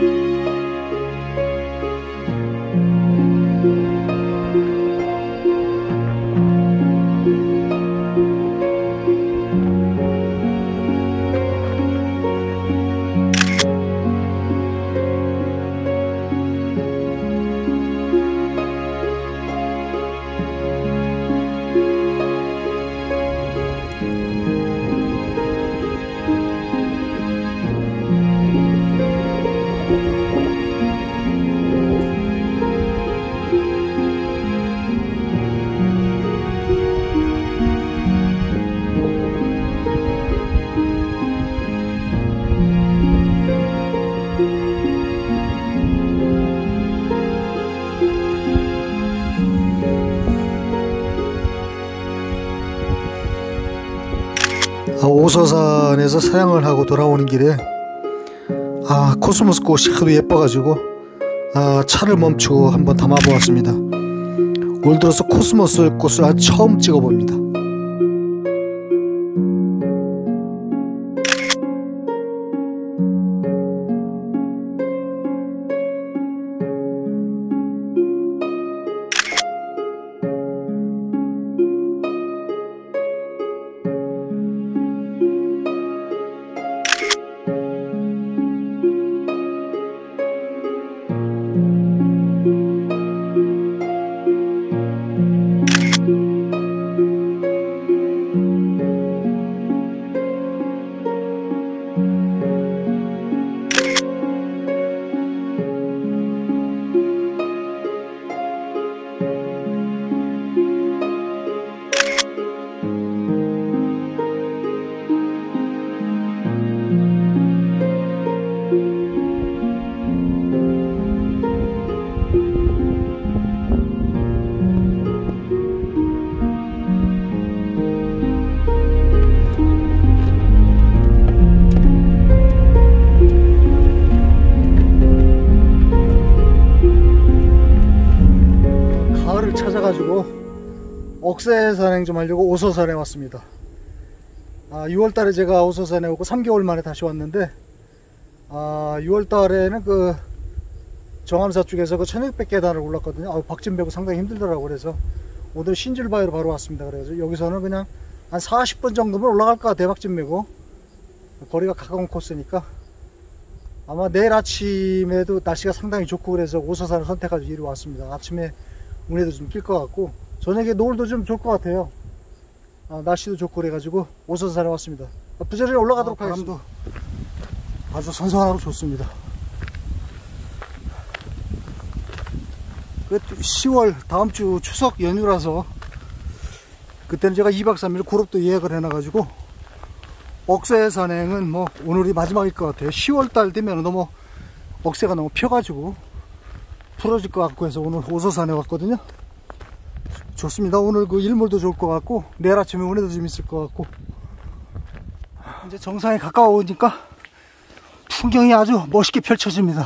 오서산에서 사냥을 하고 돌아오는 길에 코스모스 꽃이 하도 예뻐가지고 차를 멈추고 한번 담아 보았습니다. 올 들어서 코스모스 꽃을 처음 찍어 봅니다. 찾아가지고 억새 산행 좀 하려고 오서산에 왔습니다. 6월달에 제가 오서산에 오고 3개월 만에 다시 왔는데 6월달에는 그 정암사 쪽에서 그 1600계단을 올랐거든요. 박진배고 상당히 힘들더라고. 그래서 오늘 신줄바위로 바로 왔습니다. 그래서 여기서는 그냥 한 40분 정도면 올라갈 것 같아요. 박진배고 거리가 가까운 코스니까 아마 내일 아침에도 날씨가 상당히 좋고 그래서 오서산을 선택해서 이리 왔습니다. 아침에 운에도 좀 낄 것 같고 저녁에 노을도 좀 좋을 것 같아요. 날씨도 좋고 그래가지고 오서산에 왔습니다. 부지런히 올라가도록 하겠습니다. 아주 선선하고 좋습니다. 10월 다음주 추석 연휴라서 그때는 제가 2박 3일 그룹도 예약을 해놔가지고 억새 산행은 뭐 오늘이 마지막일 것 같아요. 10월달 되면 너무 억새가 너무 펴가지고 풀어질 것 같고 해서 오늘 오서산에 왔거든요. 좋습니다. 오늘 그 일몰도 좋을 것 같고 내일 아침에 운에도 좀 있을 것 같고 이제 정상에 가까워오니까 풍경이 아주 멋있게 펼쳐집니다.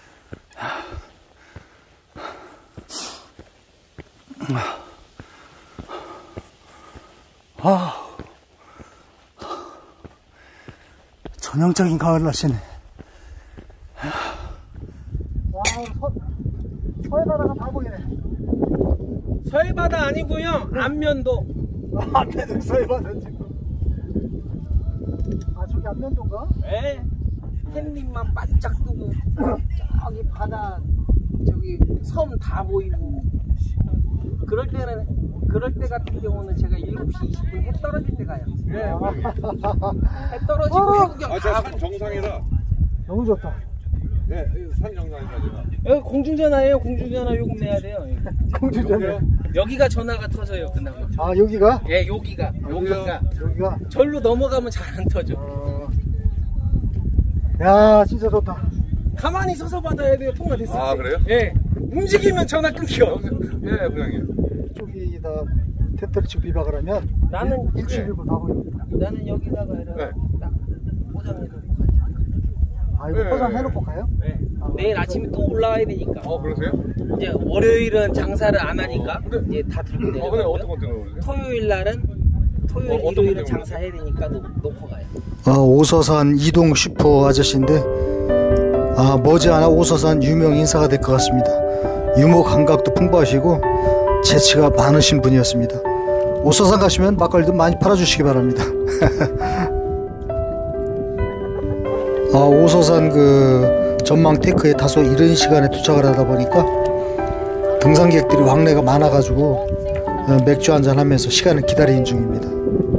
전형적인 가을 날씨네. 서해바다가 다 보이네. 서해바다 아니고요. 안면도. 앞에는 서해바다 지금. 저기 안면도인가? 네. 햇빛만 반짝 뜨고 저기 바다 저기 섬 다 보이고. 그럴 때 같은 경우는 제가 7시 20분 해 떨어질 때 가요. 네. 해 떨어지고 해구경 다 하고. 산 정상이라. 너무 좋다. 네, 산 정상이라 제가. 여기 공중전화예요. 공중전화 요금 내야 돼요. 공중전화. 여기가 전화가 터져요. 그나마. 여기가? 예, 여기가. 여기가. 절로 넘어가면 잘 안 터져. 야, 진짜 좋다. 가만히 서서 받아야 돼요. 통화됐을 때. 그래요? 예. 움직이면 전화 끊겨. 네, 부장님. 이쪽이 다 텐트를 비박을 하면 나는 일출일고 다 보입니다. 나는 여기다가 이렇게 딱 포장해놓고 가지. 이거 포장해놓고 가요? 네. 내일 아침에 또 올라와야 되니까. 그러세요? 이제 월요일은 장사를 안 하니까 이제 다 들고 근데 내려가고요. 어떤 것 때문에 그러세요? 토요일 날은 일요일은 장사해야 되니까 놓고 가요. 오서산 이동 슈퍼 아저씨인데 머지않아 오서산 유명 인사가 될 것 같습니다. 유머 감각도 풍부하시고 재치가 많으신 분이었습니다. 오서산 가시면 막걸리도 많이 팔아주시기 바랍니다. 오서산 그 전망 테크에 다소 이른 시간에 도착을 하다 보니까 등산객들이 왕래가 많아가지고 맥주 한잔 하면서 시간을 기다리는 중입니다.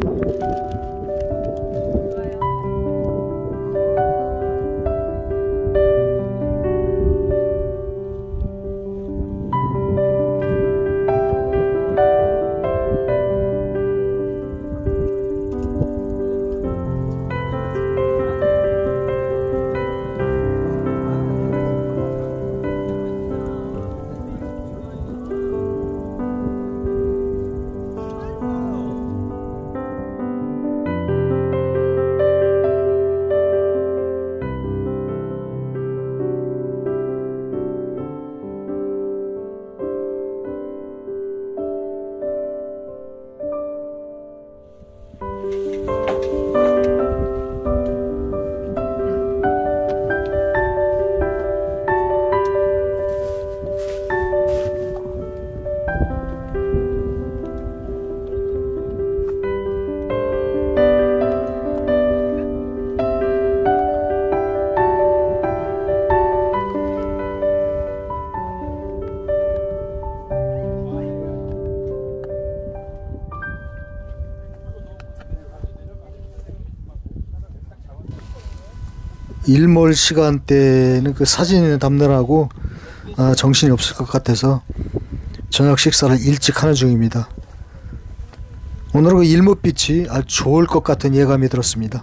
일몰 시간대는 그 사진을 담느라고 정신이 없을 것 같아서 저녁 식사를 일찍 하는 중입니다. 오늘은 그 일몰빛이 아주 좋을 것 같은 예감이 들었습니다.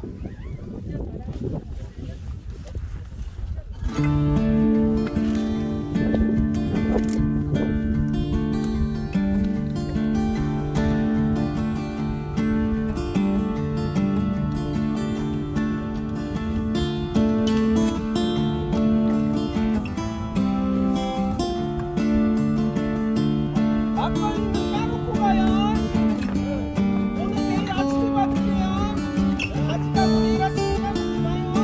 막걸리는 까놓고 가요. 오늘 내일 아침에 받을게요. 가져가고 내일 아침에 받을게요.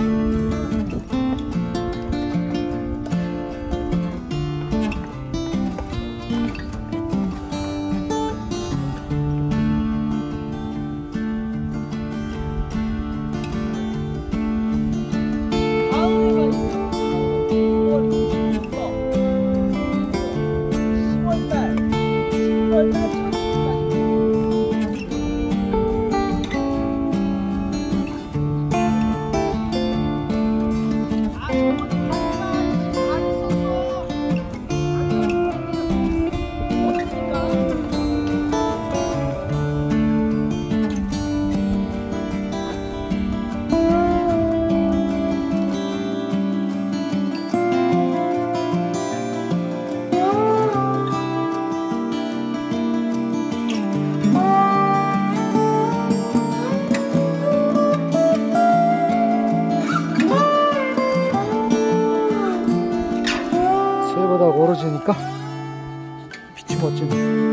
새보다 멀어지니까 빛이 멋지네.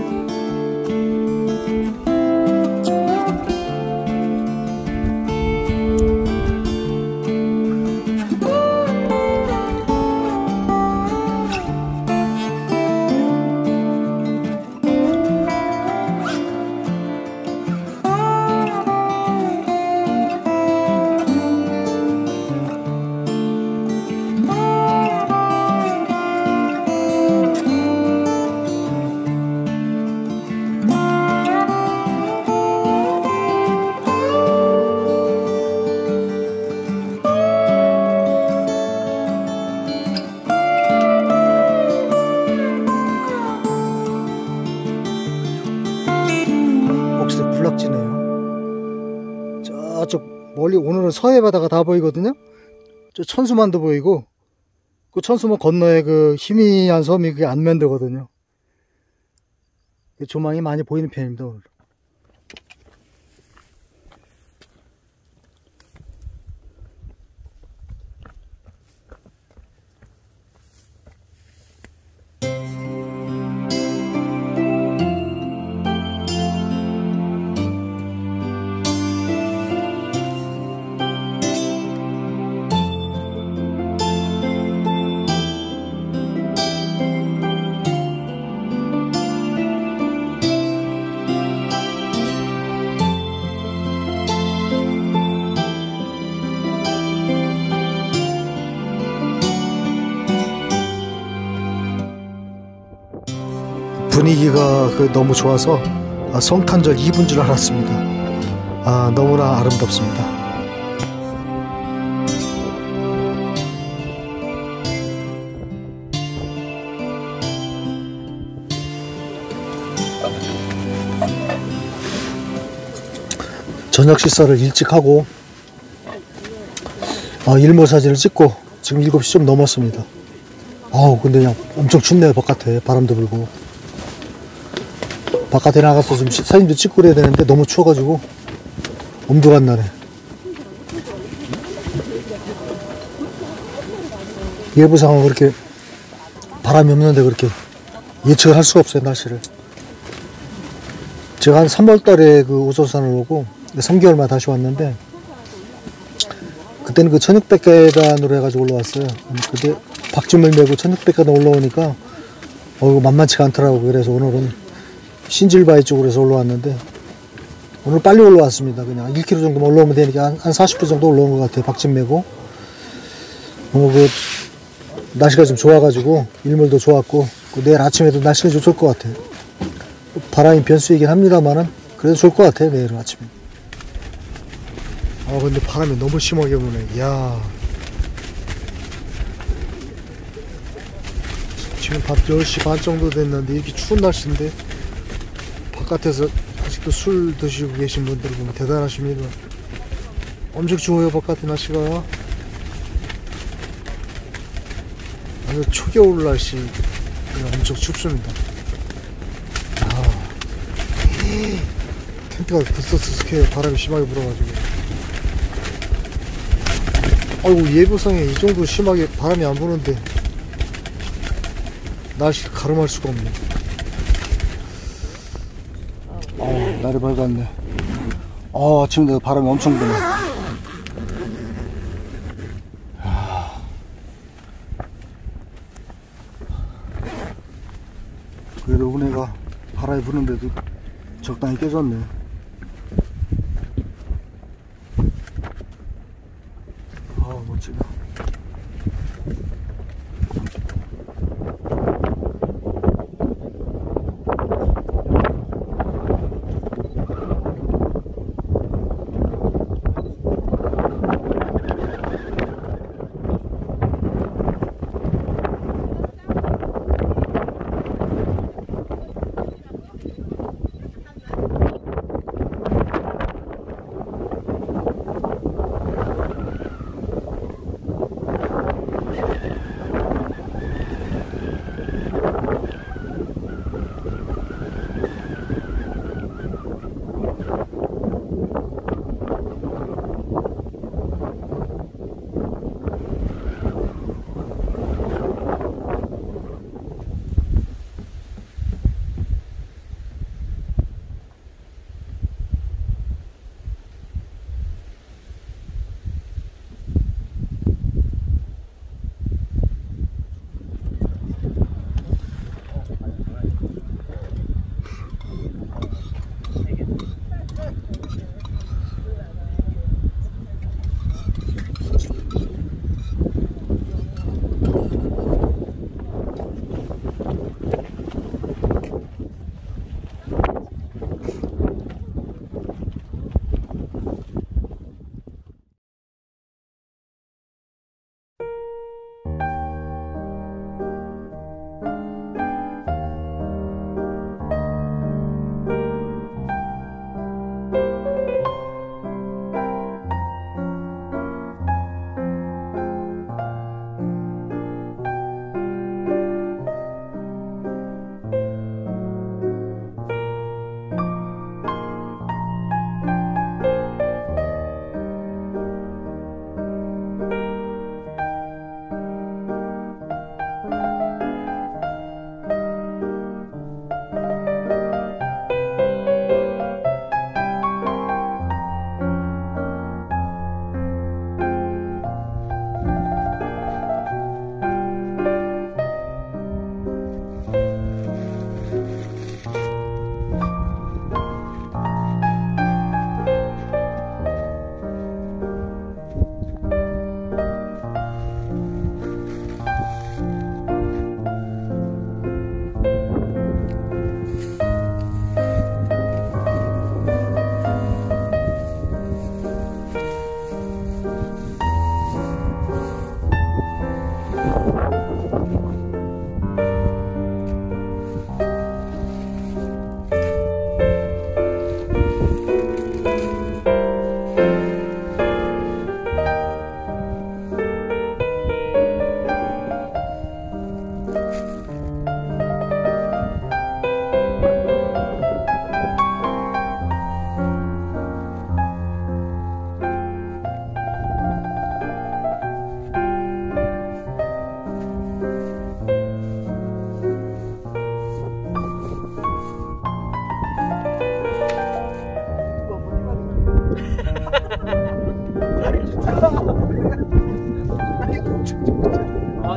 목색 군락지네요. 저쪽 멀리 오늘은 서해 바다가 다 보이거든요. 저 천수만도 보이고 그 천수만 건너에 그 희미한 섬이 그게 안면도거든요. 조망이 많이 보이는 편입니다 오늘. 분위기가 너무 좋아서 성탄절 2분 줄 알았습니다. 너무나 아름답습니다. 저녁 식사를 일찍 하고 일몰 사진을 찍고 지금 7시 좀 넘었습니다. 근데 그냥 엄청 춥네요. 바깥에 바람도 불고. 바깥에 나가서 좀 사진도 찍고 그래야 되는데 너무 추워가지고 엄두가 안 나네. 예보상은 그렇게 바람이 없는데 그렇게 예측을 할 수가 없어요. 날씨를. 제가 한 3월달에 그 오소산을 오고 3개월 만에 다시 왔는데 그때는 그 1600계단으로 해가지고 올라왔어요. 그때 박쥐물 메고 1600계단 올라오니까 이거 만만치가 않더라고. 그래서 오늘은 신질바위 쪽으로 해서 올라왔는데 오늘 빨리 올라왔습니다. 그냥 1km 정도만 올라오면 되니까 한 40분 정도 올라온 것 같아요. 박쥐 메고. 오늘 그 날씨가 좀 좋아가지고 일몰도 좋았고 내일 아침에도 날씨가 좀 좋을 것 같아요. 바람이 변수이긴 합니다만은 그래도 좋을 것 같아요. 내일 아침에. 근데 바람이 너무 심하게 부네. 이야. 지금 밤 10시 반 정도 됐는데 이렇게 추운 날씨인데 바깥에서 아직도 술 드시고 계신 분들 보면 대단하십니다. 엄청 추워요. 바깥에 날씨가. 아주 초겨울 날씨 엄청 춥습니다. 텐트가 드석드석해요. 바람이 심하게 불어가지고. 아이고, 예보상에 이 정도 심하게 바람이 안 부는데 날씨를 가름할 수가 없네. 날이 밝았네. 아침인데도 바람이 엄청 부네. 그래도 은혜가 바람이 부는데도 적당히 깨졌네. 멋지다.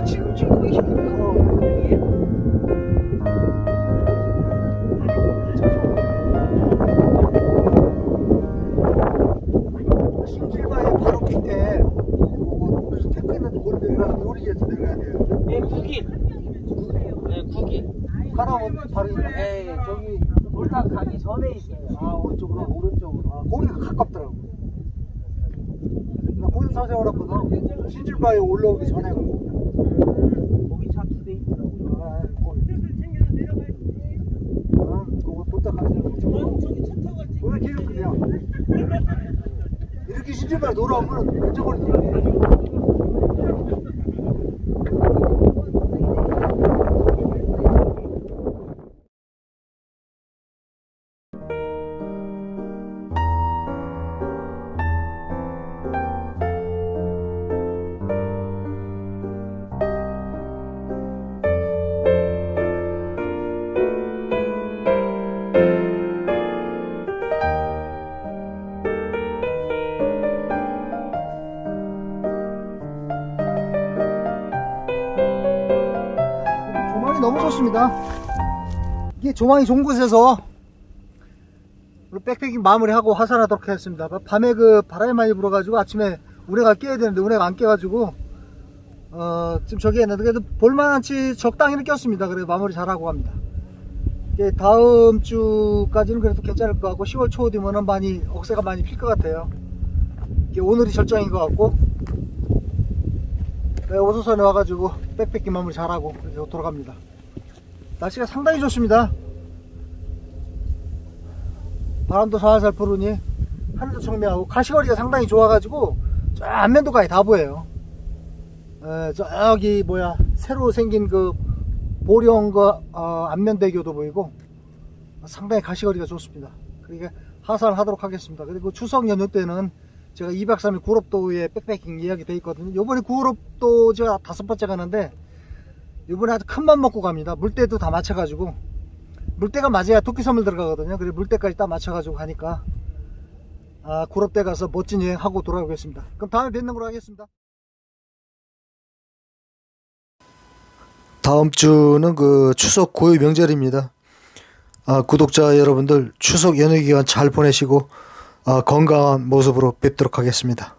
지금 찍고 계시니까 신길바위 바로 밑에 무슨 태클 있는 도로 내려가서 요리에서 내려가야 돼요. 예, 9길. 네, 9길. 하나면 바로 예, 저기 돌탑 가기 전에 있어요. 아 오른쪽으로 오른쪽으로. 아 거기가 가깝더라고. 나 거기서 사세요라거든. 신길바위 올라오기 전에 거기 차 2대 있더라고요. 아 거기. 아 그거 도착하는 데로 오늘 길은 그냥 이렇게 신길바위 돌아오면 잊어버리더라고. 조망이 너무 좋습니다. 이게 조망이 좋은 곳에서 우리 백패킹 마무리하고 하산하도록 하겠습니다. 밤에 그 바람이 많이 불어가지고 아침에 운해가 깨야 되는데 운해가 안 깨가지고 지금 저기 했는데 그래도 볼만한치 적당히는 꼈습니다. 그래서 마무리 잘하고 갑니다. 이게 다음 주까지는 그래도 괜찮을 것 같고 10월 초 되면은 많이 억새가 많이 필 것 같아요. 이게 오늘이 절정인 것 같고 네, 오소선에 와가지고 백패킹 마무리 잘하고 이제 돌아갑니다. 날씨가 상당히 좋습니다. 바람도 살살 부르니 하늘도 청명하고 가시거리가 상당히 좋아가지고 저 안면도까지 다 보여요. 저기 뭐야 새로 생긴 그 보령 그 안면대교도 보이고 상당히 가시거리가 좋습니다. 그러니까 하산하도록 하겠습니다. 그리고 추석 연휴 때는 제가 2박 3일 구럽도에 백패킹 예약이 돼 있거든요. 요번에 구럽도 제가 5번째 가는데 요번에 아주 큰 맘 먹고 갑니다. 물때도 다 맞춰가지고 물때가 맞아야 토끼섬을 들어가거든요. 그래서 물때까지 딱 맞춰가지고 가니까 구럽대 가서 멋진 여행하고 돌아오겠습니다. 그럼 다음에 뵙는 걸로 하겠습니다. 다음 주는 그 추석 고유 명절입니다. 구독자 여러분들 추석 연휴 기간 잘 보내시고 건강한 모습으로 뵙도록 하겠습니다.